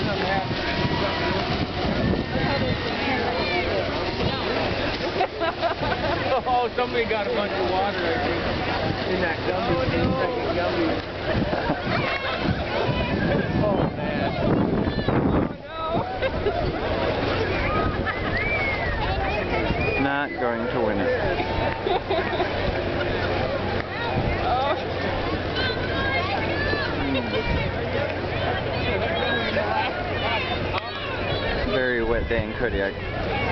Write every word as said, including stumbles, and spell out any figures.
Oh, somebody got a bunch of water in that gummy, oh, no. second gummy. Oh, man. Oh, no. Not going to win it. Oh. Very wet day in Kodiak.